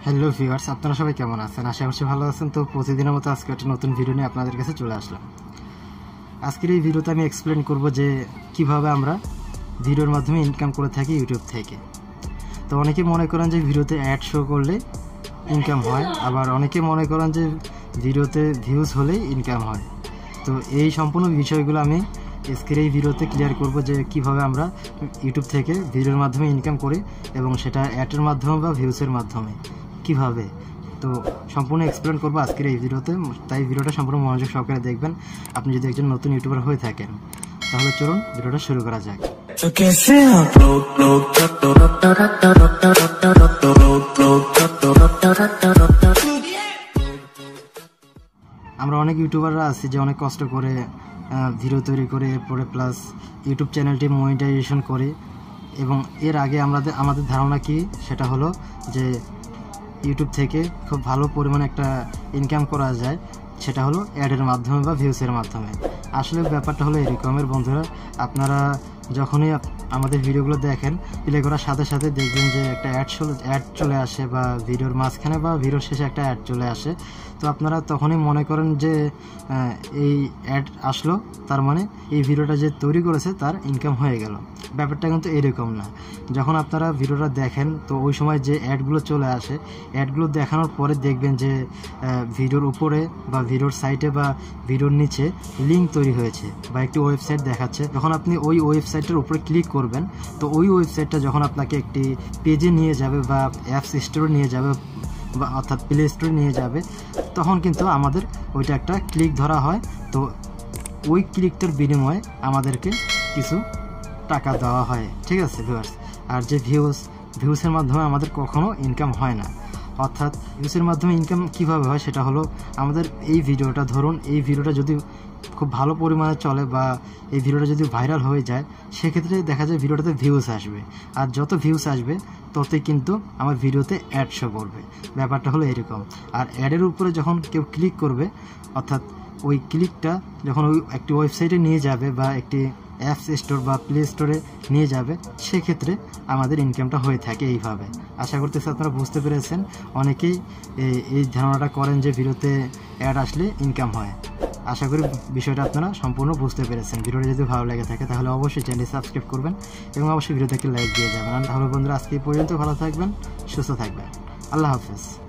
Hello viewers, আপনারা সবাই কেমন আছেন? আশা করছি ভালো আছেন। তো প্রতিদিনের মতো আজকে একটা নতুন ভিডিও নিয়ে আপনাদের কাছে চলে আসলাম। আজকের এই ভিডিওতে আমি এক্সপ্লেন করব যে কিভাবে আমরা ভিডিওর মাধ্যমে ইনকাম করে থাকি ইউটিউব থেকে। তো অনেকে মনে করেন যে ভিডিওতে অ্যাড শো করলে ইনকাম হয়, আবার অনেকে মনে করেন যে ভিডিওতে ভিউজ হলেই ইনকাম হয়। তো এই সম্পূর্ণ বিষয়গুলো আমি আজকের এই ভিডিওতে ক্লিয়ার করব যে কিভাবে আমরা ইউটিউব থেকে ভিডিওর মাধ্যমে ইনকাম করি এবং সেটা অ্যাডের মাধ্যমে বা ভিউসের মাধ্যমে কিভাবে। তো সম্পূর্ণ এক্সপ্লেন করবো আজকের এই ভিডিওতে, তাই ভিডিওটা সম্পূর্ণ মনোযোগ সহকারে দেখবেন আপনি যদি একজন নতুন ইউটিউবার হয়ে থাকেন। তাহলে চলুন ভিডিওটা শুরু করা যাক। আমরা অনেক ইউটিউবাররা আছি যে অনেক কষ্ট করে ভিডিও তৈরি করে এরপরে প্লাস ইউটিউব চ্যানেলটি মনিটাইজেশন করে, এবং এর আগে আমাদের ধারণা কি সেটা হলো যে ইউটিউব থেকে খুব ভালো পরিমাণে একটা ইনকাম করা যায়, সেটা হলো অ্যাডের মাধ্যমে বা ভিউসের মাধ্যমে। আসলে ব্যাপারটা হলো এরকমের বন্ধুরা, আপনারা যখনই আমাদের ভিডিওগুলো দেখেন প্লে করার সাথে সাথে দেখবেন যে একটা অ্যাড চলে আসে বা ভিডিওর মাঝখানে বা ভিডিওর শেষে একটা অ্যাড চলে আসে। তো আপনারা তখনই মনে করেন যে এই অ্যাড আসলো, তার মানে এই ভিডিওটা যে তৈরি করেছে তার ইনকাম হয়ে গেল। ব্যাপারটা কিন্তু এরকম না। যখন আপনারা ভিডিওটা দেখেন তো ওই সময় যে অ্যাডগুলো চলে আসে, অ্যাডগুলো দেখানোর পরে দেখবেন যে ভিডিওর উপরে বা ভিডিওর সাইটে বা ভিডিওর নিচে লিঙ্ক তৈরি হয়েছে বা একটি ওয়েবসাইট দেখাচ্ছে। যখন আপনি ওই ওয়েবসাইটের উপরে ক্লিক করবেন তো ওই ওয়েবসাইটটা যখন আপনাকে একটি পেজে নিয়ে যাবে বা অ্যাপস স্টোরে নিয়ে যাবে বা অর্থাৎ প্লে স্টোরে নিয়ে যাবে, তখন কিন্তু আমাদের ওইটা একটা ক্লিক ধরা হয়। তো ওই ক্লিকটার বিনিময়ে আমাদেরকে কিছু টাকা দেওয়া হয়, ঠিক আছে ভিউয়ার্স। আর যে ভিউসের মাধ্যমে আমাদের কখনো ইনকাম হয় না। অর্থাৎ ভিউসের মাধ্যমে ইনকাম কিভাবে হয় সেটা হলো, আমাদের এই ভিডিওটা ধরুন, এই ভিডিওটা যদি খুব ভালো পরিমাণে চলে বা এই ভিডিওটা যদি ভাইরাল হয়ে যায়, সেক্ষেত্রে দেখা যায় ভিডিওটাতে ভিউস আসবে, আর যত ভিউস আসবে ততই কিন্তু আমার ভিডিওতে অ্যাড শো করবে। ব্যাপারটা হলো এরকম। আর অ্যাডের উপরে যখন কেউ ক্লিক করবে, অর্থাৎ ওই ক্লিকটা যখন ওই একটি ওয়েবসাইটে নিয়ে যাবে বা একটি অ্যাপস স্টোর বা প্লে স্টোরে নিয়ে যাবে, সেক্ষেত্রে আমাদের ইনকামটা হয়ে থাকে এইভাবে। আশা করতেছি আপনারা বুঝতে পেরেছেন। অনেকেই এই ধারণাটা করেন যে ভিডিওতে অ্যাড আসলে ইনকাম হয়। আশা করি বিষয়টা আপনারা সম্পূর্ণ বুঝতে পেরেছেন। ভিডিওটা যদি ভালো লেগে থাকে তাহলে অবশ্যই চ্যানেলটি সাবস্ক্রাইব করবেন এবং অবশ্যই ভিডিওতে লাইক দিয়ে যাবেন। তাহলে বন্ধুরা আজকে এই পর্যন্ত, ভালো থাকবেন, সুস্থ থাকবেন। আল্লাহ হাফেজ।